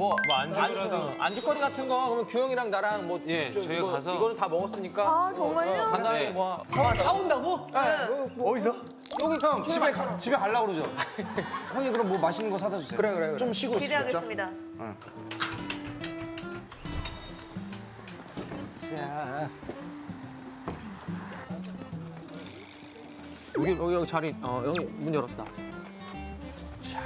뭐 안주거리 같은 거 그러면 규영이랑 나랑 뭐 저희가 뭐 가서 이거는 다 먹었으니까. 아, 정말요? 간단하게 뭐. 사온다고? 네. 어디서? 여기 형 집에 가려고 그러죠? 형이 그럼 뭐 맛있는 거 사다 주세요. 그래. 좀 쉬고 있으죠. 기대하겠습니다. 자. 여기 자리 여기 문 열었다. 자.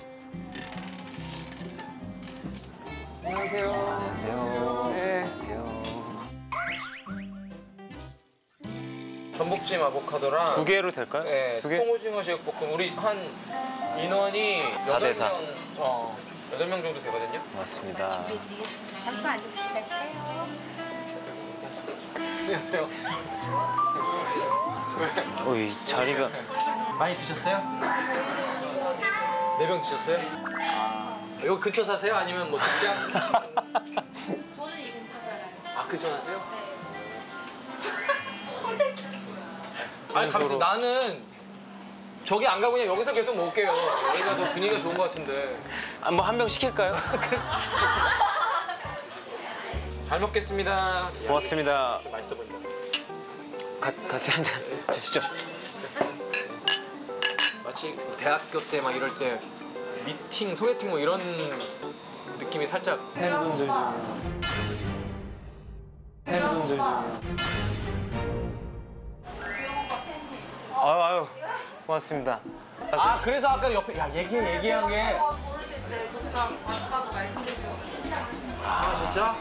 안녕하세요. 안녕하세요. 네. 전복찜 아보카도랑 2개로 될까요? 네, 2개? 통오징어 제육볶음 우리 한 인원이 4대 4. 8명 정도 되거든요. 맞습니다. 준비해드리겠습니다. 잠시만 앉으시고 기다리세요. 안녕하세요. 이 자리가 많이 드셨어요? 4병 드셨어요? 여기 근처 사세요? 아니면 뭐 직장? 저는 이 근처 살아요. 아, 근처 사세요? 아니, 가만있어. 나는 저기 안 가고 그냥 여기서 계속 먹을게요. 여기가 더 분위기가 좋은 것 같은데. 뭐 한 병 시킬까요? 잘 먹겠습니다. 고맙습니다. 좀 맛있어 보인다. 같이 한잔 드시죠. 마치 대학교 때 막 이럴 때 미팅, 소개팅 뭐 이런 느낌이 살짝. 팬분들 좀. 아유, 고맙습니다. 아, 그래서 아까 옆에 얘기한 게. 모르실 때 보쌈 맛있다고 말씀드리려고. 아, 진짜?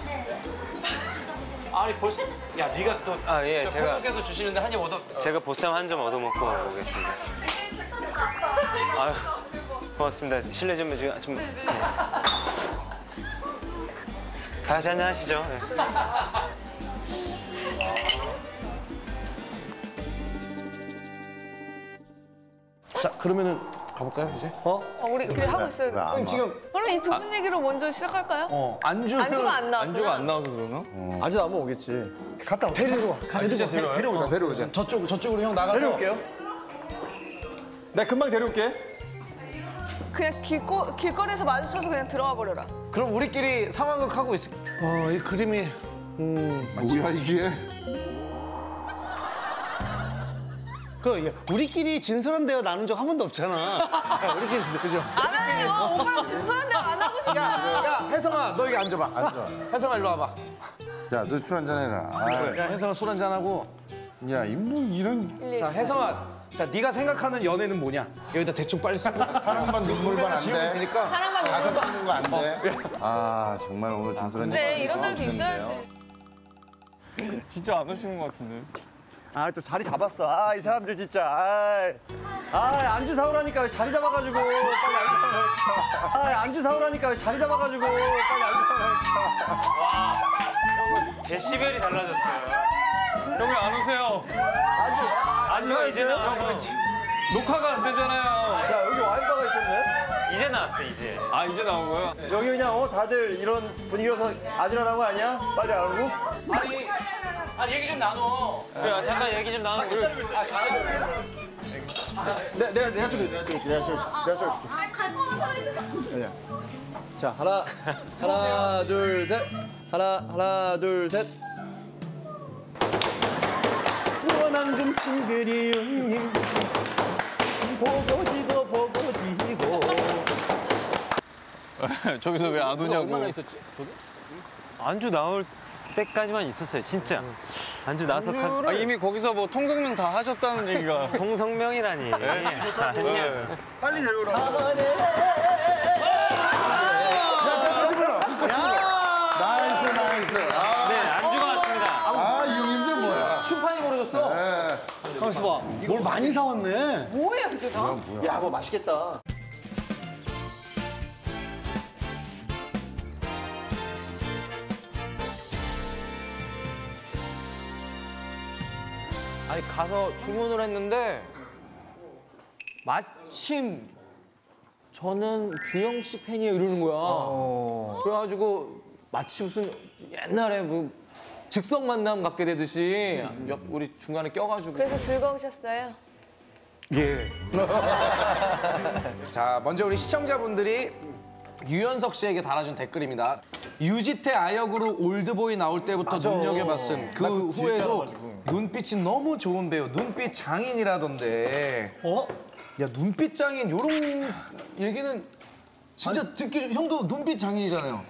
아니 벌써 네가 또 제가 팬분께서 주시는데 한 입 얻어. 제가 보쌈 한 점 얻어먹고 오겠습니다. 아유, 고맙습니다. 실례 좀 해주세요. 다 같이 한잔 하시죠. 네. 자, 그러면은 가볼까요, 이제? 우리 그래 하고 있어요. 형님 지금 그럼 이 두 분 얘기로 먼저 시작할까요? 안주가 안 나왔구나. 안주가 안 나와서 그러나? 안주 나오면 오겠지. 갔다 와. 데리러 와. 진짜 데려와요? 데려오자. 저쪽으로 형 나가서. 데려올게요. 내가 금방 데려올게. 그냥 길거리에서 마주쳐서 그냥 들어와 버려라. 그럼 우리끼리 상황극 하고 있을. 이 그림이 뭐야 이게? 우리끼리 진솔한 대화 나눈 적 한 번도 없잖아. 야, 우리끼리 그죠? 안 하네요. 오빠랑 진솔한 대화 안 하고 싶어요. 야, 혜성아, 너 여기 앉아봐. 앉아. 혜성아, 일로 와봐. 야, 너 술 한잔 해라. 야, 혜성아 술 한잔 하고. 야, 이 뭐 이런 자, 혜성아, 자, 네가 생각하는 연애는 뭐냐? 여기다 대충 빨리 쓰고. 사랑만 눈물만 안 지우면 돼. 되니까. 사랑만 가서 먹는 거. 쓰는 거 안 돼. 아, 정말 오늘 진솔한 네, 얘기 이런 날도 해주셨는데요. 있어야지. 진짜 안 오시는 것 같은데. 또 자리 잡았어. 이 사람들 진짜. 안주 사오라니까 왜 자리 잡아가지고 빨리 안주. 안주 사오라니까 왜 자리 잡아가지고 빨리 안주. 데시벨이 달라졌어요. 형 왜 안 오세요? 안주가 이제 있어요? 나와요. 녹화가 안 되잖아요. 야, 여기 와인바가 있었네. 이제 나왔어, 이제. 이제 나온 거야? 여기 그냥 다들 이런 분위기여서 아들하는 거 아니야? 빨리 안 오고? 아니 얘기 좀 나눠. 야, 잠깐 얘기 좀 나누고. 내가 찍어줄게. 자, 하나, 둘, 셋. 하나, 둘, 셋. 원앙금 친구리 형님 보고 지고 저기서 왜 안 오냐고. 얼마나 있었지? 안주 나올 때까지만 있었어요, 진짜. 안주 나서 이미 거기서 뭐 통성명 다 하셨다는 얘기가. 통성명이라니. 아니야. 빨리 데려오라. 나이스. 네, 안주가 왔습니다. 이 형님들 뭐야? 춤판이 벌어졌어. 가만있어 봐. 뭘 많이 사왔네. 뭐야 이게 다? 야, 뭐 맛있겠다. 아니 가서 주문을 했는데 마침 저는 규영 씨 팬이에요 이러는 거야. 그래가지고 마치 무슨 옛날에 뭐 즉석 만남 갖게 되듯이 우리 중간에 껴가지고. 그래서 즐거우셨어요? 예. 자, 먼저 우리 시청자분들이 유연석 씨에게 달아준 댓글입니다. 유지태 아역으로 올드보이 나올 때부터 눈여겨봤음. 그 후에도 눈빛이 너무 좋은 배우, 눈빛 장인이라던데. 야, 눈빛 장인 요런 얘기는 진짜 듣기 형도 눈빛 장인이잖아요.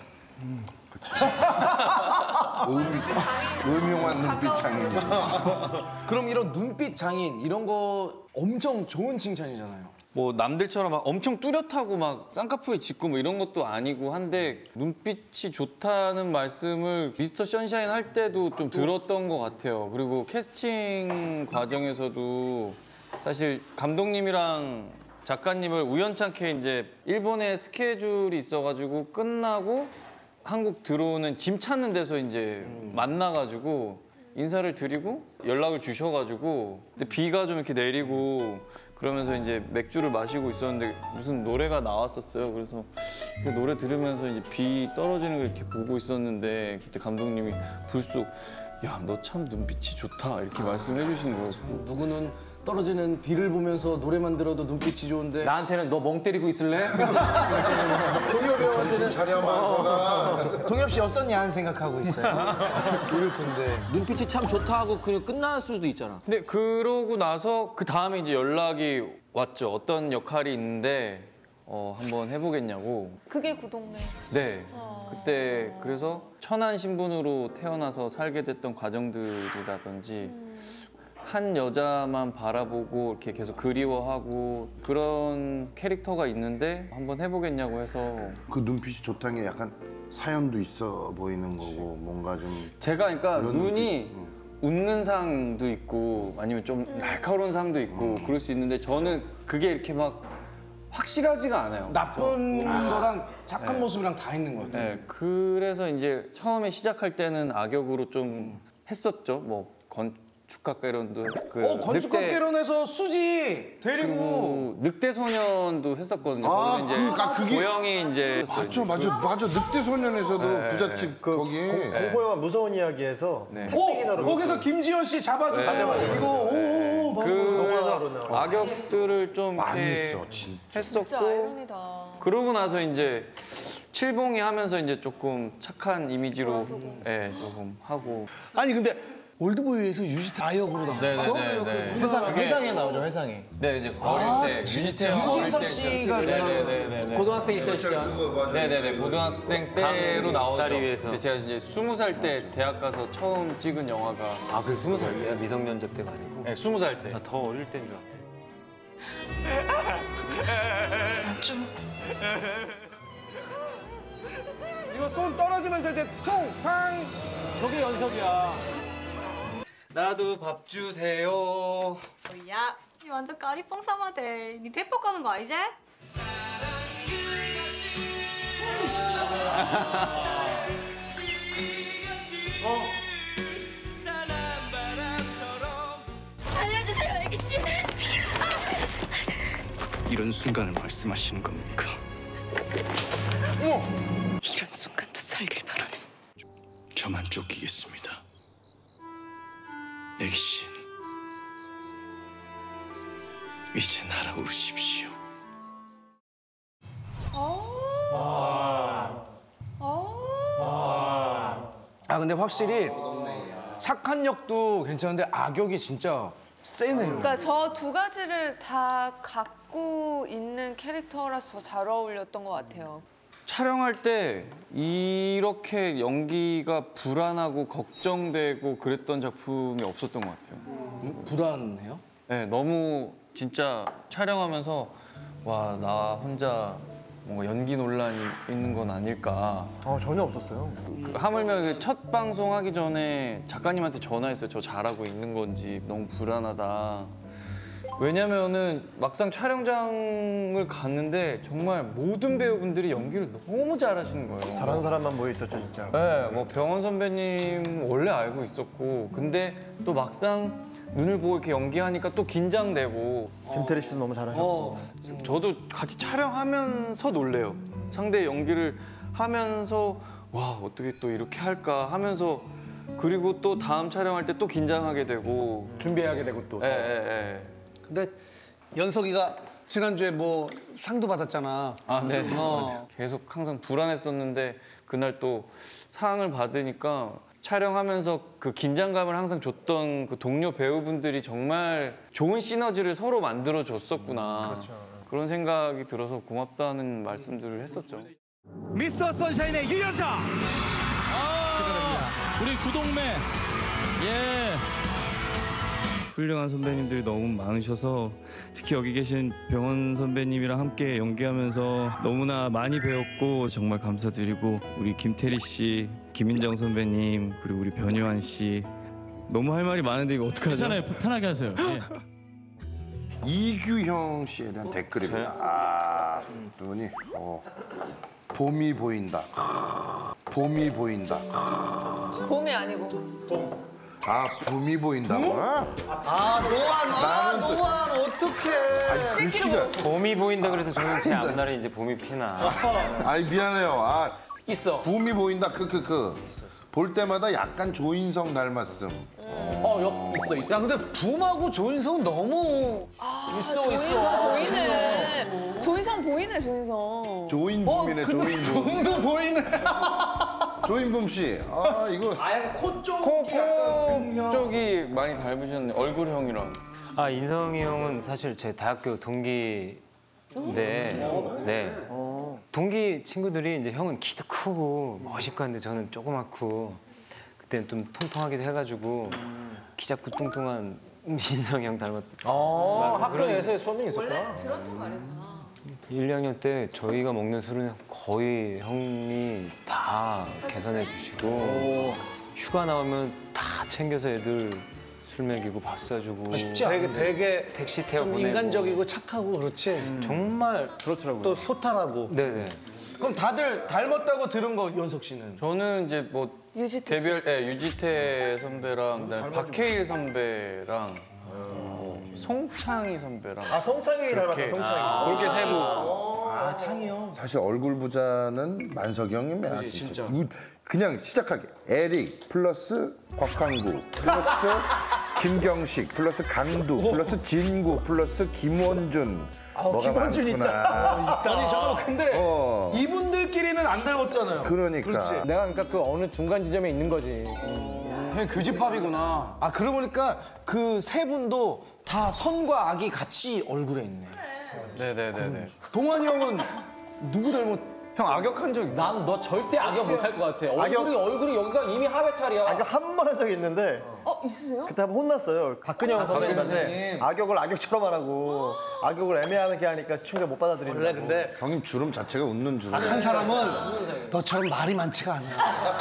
음흉한 눈빛 장인. 그럼 이런 눈빛 장인 이런 거 엄청 좋은 칭찬이잖아요. 뭐 남들처럼 막 엄청 뚜렷하고 막 쌍꺼풀이 짙고 뭐 이런 것도 아니고 한데 눈빛이 좋다는 말씀을 미스터 선샤인 할 때도 좀 들었던 것 같아요. 그리고 캐스팅 과정에서도 사실 감독님이랑 작가님을 우연찮게 이제 일본에 스케줄이 있어가지고 끝나고 한국 들어오는 짐 찾는 데서 이제 만나가지고 인사를 드리고 연락을 주셔가지고 근데 비가 좀 이렇게 내리고 그러면서 이제 맥주를 마시고 있었는데 무슨 노래가 나왔었어요. 그래서 그 노래 들으면서 이제 비 떨어지는 걸 이렇게 보고 있었는데 그때 감독님이 불쑥 야, 너 참 눈빛이 좋다 이렇게 말씀해 주신 거예요. 누구는 떨어지는 비를 보면서 노래만 들어도 눈빛이 좋은데 나한테는 너 멍 때리고 있을래? 동엽이 형한테는 차려하면서가 동엽 씨 어떤 야한 생각하고 있어요? 이럴 텐데. 눈빛이 참 좋다 하고 그냥 끝날 수도 있잖아. 근데 그러고 나서 그 다음에 이제 연락이 왔죠. 어떤 역할이 있는데 한번 해보겠냐고. 그게 구동네. 네. 그때 그래서 천한 신분으로 태어나서 살게 됐던 과정들이라든지 한 여자만 바라보고 이렇게 계속 그리워하고 그런 캐릭터가 있는데 한번 해보겠냐고 해서 그 눈빛이 좋다는 게 약간 사연도 있어 보이는 거고 뭔가 좀 제가 그러니까 그런 눈이 웃는 상도 있고 아니면 좀 날카로운 상도 있고 그럴 수 있는데 저는 그게 이렇게 막 확실하지가 않아요. 나쁜 거랑 착한 모습이랑 다 있는 것 같아요. 네, 그래서 이제 처음에 시작할 때는 악역으로 좀 했었죠. 뭐 건축학개론도 건축학개론에서 수지 데리고 늑대 소년도 했었거든요. 아, 거기서 그러니까 그게- 고영이 이제 맞아 늑대 소년에서도 네, 부잣집 거기 공포 영화 무서운 이야기에서 네. 거기서 김지현 씨 잡아주고 이거 그래서 악역들을 좀 많이 이렇게 했어 진짜. 했었고 진짜 아이러니다. 그러고 나서 이제 칠봉이 하면서 이제 조금 착한 이미지로 조금 하고 아니 근데 올드보이에서 유지태 아역으로 나왔어? 회상에 나오죠 회상에. 네 이제 어릴 때 유지태형 유진석 씨가 네네네 고등학생 때 시작. 그거 맞아. 네네네 고등학생 때로 나오죠. 딸이 위해서. 근데 제가 이제 20살 때 대학 가서 처음 찍은 영화가 아, 그게 20살 때야? 미성년자 때가 아니고? 네 20살 때. 나 더 어릴 때인 줄 알았어. 이거 손 떨어지면서 이제 총탕 저게 연석이야. 나도 밥 주세요. 뭐야? 니 완전 까리뽕 사마대. 니 대포 가는 거 알지? 살려주세요, 애기씨. 이런 순간을 말씀하시는 겁니까? 이런 순간도 살길 바라네. 저만 쫓기겠습니다. 애기 씨, 이제 날아오르십시오. 근데 확실히 착한 역도 괜찮은데 악역이 진짜 세네요. 그러니까 저 두 가지를 다 갖고 있는 캐릭터라서 더 잘 어울렸던 것 같아요. 촬영할 때 이렇게 연기가 불안하고 걱정되고 그랬던 작품이 없었던 것 같아요. 불안해요? 네, 너무 진짜 촬영하면서 와, 나 혼자 뭔가 연기 논란이 있는 건 아닐까. 전혀 없었어요. 하물며 그 첫 방송 하기 전에 작가님한테 전화했어요. 저 잘하고 있는 건지 너무 불안하다. 왜냐면은 막상 촬영장을 갔는데 정말 모든 배우분들이 연기를 너무 잘하시는 거예요. 잘하는 사람만 모여 있었죠, 진짜. 네, 뭐 병원 선배님 원래 알고 있었고 근데 또 막상 눈을 보고 이렇게 연기하니까 또 긴장되고 김태리 씨도 너무 잘하셨고. 저도 같이 촬영하면서 놀래요. 상대의 연기를 하면서 와 어떻게 또 이렇게 할까 하면서 그리고 또 다음 촬영할 때 또 긴장하게 되고 준비하게 되고 또. 예. 근데 연석이가 지난주에 뭐 상도 받았잖아. 아, 네. 계속 항상 불안했었는데 그날 또 상을 받으니까 촬영하면서 그 긴장감을 항상 줬던 그 동료 배우분들이 정말 좋은 시너지를 서로 만들어 줬었구나. 그런 생각이 들어서 고맙다는 말씀들을 했었죠. 미스터 선샤인의 유연석. 우리 구동매. 예. 훌륭한 선배님들이 너무 많으셔서 특히 여기 계신 병원 선배님이랑 함께 연기하면서 너무나 많이 배웠고 정말 감사드리고 우리 김태리 씨, 김인정 선배님 그리고 우리 변요한 씨 너무 할 말이 많은데 이거 어떡하죠? 괜찮아요. 편하게 하세요. 예. 이규형 씨에 대한 댓글입니다. 그러니 봄이 보인다. 봄이 보인다. 봄이 아니고. 봄이 보인다고? 노안 어떡해. 글씨가 봄이 보인다 그래서 저는 제 앞날에 이제 봄이 피나. 아이 미안해요. 있어. 봄이 보인다. 볼 때마다 약간 조인성 닮았음. 있어. 야 근데 붐하고 조인성 너무 조인성 보이네. 조인성 보이네, 조인성. 조인붐이네. 근데 조인붐. 붐도 보이네. 조인붐 씨. 이거 코 쪽. 코 쪽이 많이 닮으셨네. 얼굴형이랑. 인성이 형은 사실 제 대학교 동기인데, 네. 동기 친구들이 이제 형은 키도 크고 멋있고 한데 저는 조그맣고 그때는 좀 통통하기도 해가지고 키 작고 뚱뚱한 인성이 형 닮았. 학교에서 수업이 있었구나. 원래 들었던 말이구나. 1, 2학년 때 저희가 먹는 술은 거의 형이 다 계산해 주시고 휴가 나오면 다 챙겨서 애들 술 먹이고 밥 사주고 쉽지 않아. 되게 택시 태워 좀 보내고 인간적이고 착하고 그렇지. 정말 그렇더라고요. 또 소탈하고. 네네. 그럼 다들 닮았다고 들은 거 연석 씨는? 저는 이제 뭐 유지태 유지태 선배랑 그다음에 박해일 선배랑 송창희 선배랑 성창이 닮았다, 성창이. 그렇게 세 분. 창희 형. 사실 얼굴 부자는 만석이 형이면 그치, 진짜. 그냥 시작하게 에릭 플러스 곽한구 플러스 김경식 플러스 강두 플러스 진구 플러스 김원준 뭐가 김원준 많구나. 아니 잠깐만 근데 이분들끼리는 안 닮았잖아요. 그러니까 내가 그러니까 그 어느 중간 지점에 있는 거지. 형 교집합이구나. 그러고 보니까 그 세 분도 다 선과 악이 같이 얼굴에 있네. 네네네네. 동환이 형은 누구 닮았? 형 악역한 적 있어? 난 너 절대 악역 못할 것 같아. 얼굴이 여기가 이미 하회탈이야. 한 번 한 적이 있는데 있으세요? 그때 한번 혼났어요. 박근영 선배님한테 악역을 악역처럼 안 하고 악역을 애매하게 하니까 시청자 못 받아들인다. 원래 근데 형님 주름 자체가 웃는 주름. 악한 사람은 너처럼 말이 많지가 않아.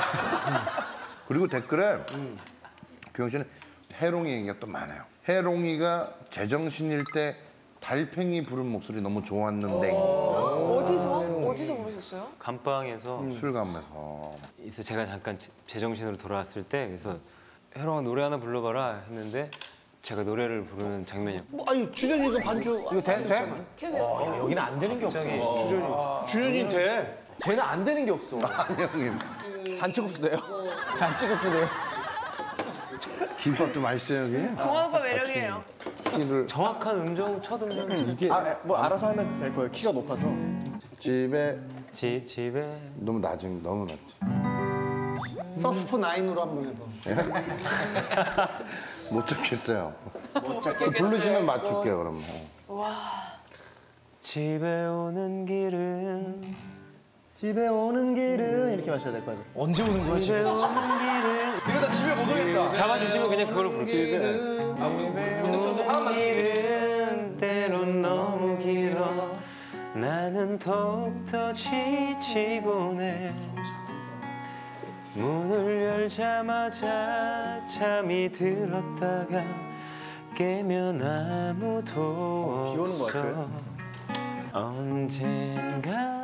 그리고 댓글에 규영 씨는 해롱이 얘기가 또 많아요. 해롱이가 제정신일 때 달팽이 부른 목소리 너무 좋았는데 어디서 부르셨어요? 감방에서 술 가면서 그래서 제가 잠깐 제정신으로 돌아왔을 때 그래서 해롱아 노래 하나 불러봐라 했는데 제가 노래를 부르는 장면이요. 아니 주연이가 반주. 이거 돼? 여기는 안 되는 게 없어. 주연이 돼. 쟤는 안 되는 게 없어. 아니 형님 잔치국수 돼요. 잔치국수 돼요. 김밥도 맛있어요 여기. 동환 오빠 매력이에요. 키를 정확한 음정, 첫 음정. 이게 뭐 알아서 하면 될 거예요. 키가 높아서. 집에 집에 너무 낮은 너무 낮지. 서스포 9으로 한번 해봐. 못 잡겠어요. 부르시면 맞출게요 그럼. 집에 오는 길은 이렇게 마셔야 될 거 같아요. 언제 오는 거야 집에 지금? 오는 길은 이러다 집에 못 오겠다. 잡아주시면 그냥 그걸로 부를게요. 집에 오는 길은 때론 너무 길어 나는 더욱더 지치곤 해 문을 열자마자 잠이 들었다가 깨면 아무도 비 오는 거 없어 같아요. 언젠가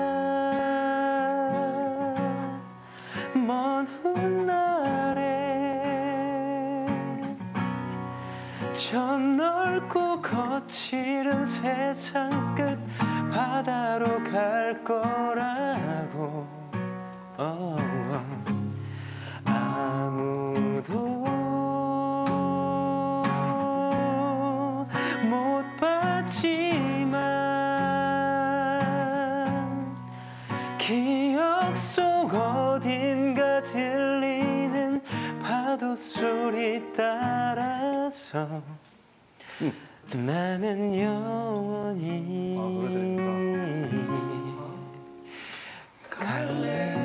먼 훗날에 저 넓고 거칠은 세상 끝 바다로 갈 거라고 아무도 못 받아 파도 소리 따라서 나는 영원히 갈래.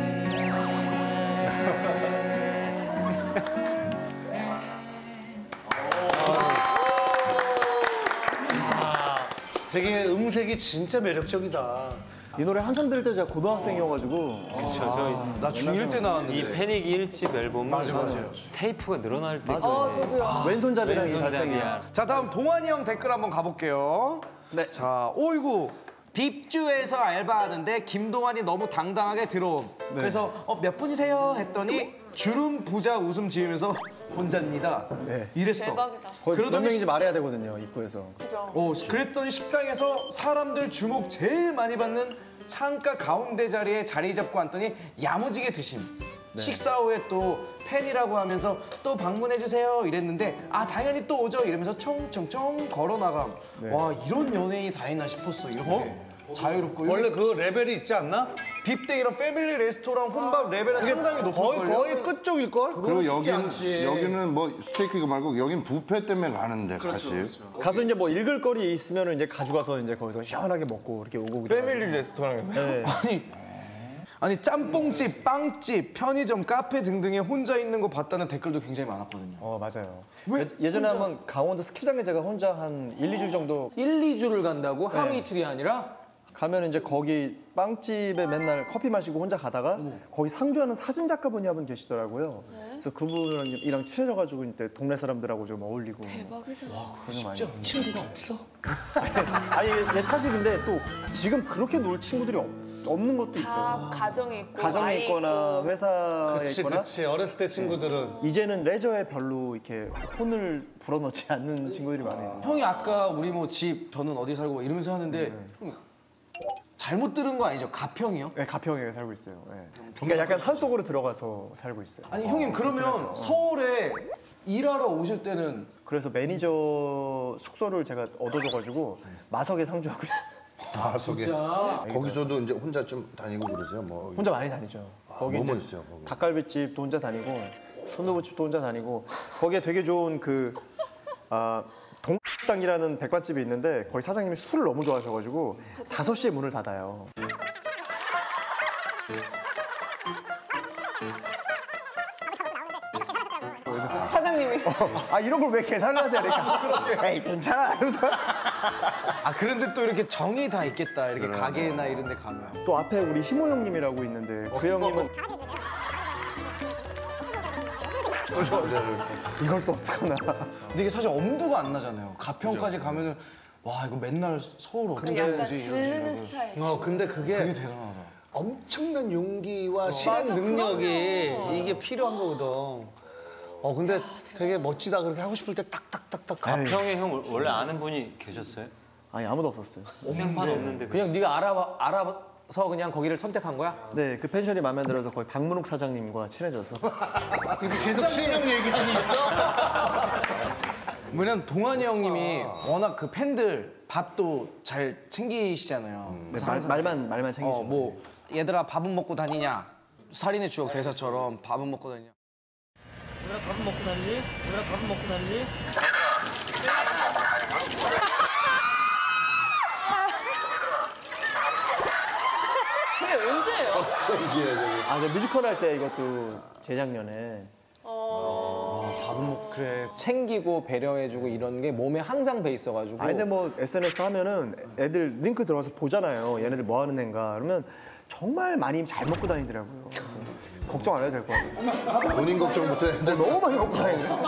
되게 음색이 진짜 매력적이다. 이 노래 한참 들을 때 제가 고등학생이어가지고. 그쵸, 나 중1 때 나왔는데. 이 패닉 1집 앨범은 맞아요. 테이프가 늘어날 때. 저도요. 왼손잡이랑 이 달팽이. 자, 다음 동환이 형 댓글 한번 가볼게요. 네. 자, 오이구. 빕주에서 알바하는데 김동환이 너무 당당하게 들어옴. 그래서 몇 분이세요? 했더니 주름 부자 웃음 지으면서 혼자입니다. 네. 이랬어. 대박이다. 거의 몇 명인지 말해야 되거든요, 입구에서. 그죠. 그랬더니 식당에서 사람들 주목 제일 많이 받는 창가 가운데 자리에 자리 잡고 앉더니 야무지게 드심. 식사 후에 또 팬이라고 하면서 또 방문해주세요 이랬는데 아 당연히 또 오죠 이러면서 총총총 걸어나감. 와 이런 연예인이 다 있나 싶었어 이렇게 자유롭고. 원래 그 레벨이 있지 않나? 뷔페 이런 패밀리 레스토랑 혼밥 레벨은 상당히 높을걸요? 거의 끝쪽일걸? 그리고 여기는 뭐 스테이크 이거 말고 여긴 뷔페 때문에 가는데 사실. 가서 이제 뭐 읽을 거리 있으면 이제 가져가서 이제 거기서 시원하게 먹고 이렇게 오고. 패밀리 레스토랑에. 네. 아니 짬뽕집, 빵집, 편의점, 카페 등등에 혼자 있는 거 봤다는 댓글도 굉장히 많았거든요. 맞아요. 예전에 한번 강원도 스키장에 제가 혼자 한 1, 2주 정도 1, 2주를 간다고? 하루 이틀이 아니라? 가면 이제 거기 빵집에 맨날 커피 마시고 혼자 가다가 거기 상주하는 사진 작가분이 한 분 계시더라고요. 그래서 그분이랑 친해져가지고 이제 동네 사람들하고 좀 어울리고. 대박이다. 와, 그거 쉽지 않아. 친구가 없어? 아니 사실 근데 또 지금 그렇게 놀 친구들이 없는 것도 있어요. 가정이 있고 가정에 아이 있거나 있고. 회사에 그치, 있거나. 그치. 어렸을 때 친구들은. 이제는 레저에 별로 이렇게 혼을 불어넣지 않는 친구들이 많아요. 형이 아까 우리 뭐 집 저는 어디 살고 이러면서 하는데 형, 잘못 들은 거 아니죠? 가평이요? 네, 가평에 살고 있어요. 네. 그러니까 약간 산속으로 들어가서 살고 있어요. 아니 형님 그러면 서울에 일하러 오실 때는 그래서 매니저 숙소를 제가 얻어줘가지고 마석에 상주하고 있어요. 마석에. 거기서도 이제 혼자 좀 다니고 그러세요? 뭐 혼자 많이 다니죠. 거기 뭐뭐 이제 있어요? 거기? 닭갈비집도 혼자 다니고 순두부집도 혼자 다니고 거기에 되게 좋은 동땅이라는 백반집이 있는데 거기 사장님이 술을 너무 좋아하셔가지고 5시에 문을 닫아요. 사장님이. 이런 걸 왜 계산을 하세요? 그러니까 에이 괜찮아. 그래서 그런데 또 이렇게 정이 다 있겠다. 이렇게 가게나 이런 데 가면. 또 앞에 우리 희모 형님이라고 있는데 그 형님은 이걸 또 어떡하나. 근데 이게 사실 엄두가 안 나잖아요. 가평까지 가면은 와 이거 맨날 서울 어떻게 약간 오지 질르는 이러지. 스타일. 근데 그게 대단하다. 엄청난 용기와 실행 능력이 이게 필요한 거거든. 근데 되게 멋지다. 그렇게 하고 싶을 때 딱딱딱딱. 가평에 형 원래 아는 분이 계셨어요? 아니 아무도 없었어요. 생판 없는데. 그냥 네가 알아서 그냥 거기를 선택한 거야? 네, 그 펜션이 마음에 들어서 거의 박문욱 사장님과 친해져서. 그렇게 계속 실명 얘기하니 있어? 왜냐면 동환이 형님이 워낙 그 팬들 밥도 잘 챙기시잖아요. 말만 챙기죠. 뭐 얘들아 밥은 먹고 다니냐? 살인의 추억 대사처럼 밥은 먹고 다니냐? 얘들아 밥은 먹고 다니니? 얘들아 밥은 먹고 다니니? 그게 언제예요? 저 뮤지컬 할 때 이것도 재작년에. 밥은 뭐 그래 챙기고 배려해주고 이런 게 몸에 항상 배 있어가지고. 근데 뭐 SNS 하면은 애들 링크 들어가서 보잖아요. 얘네들 뭐 하는 애인가. 그러면 정말 많이 잘 먹고 다니더라고요. 걱정 안 해도 될 것 같아요. 본인 걱정부터 해야 돼. 너무 많이 먹고 다니네.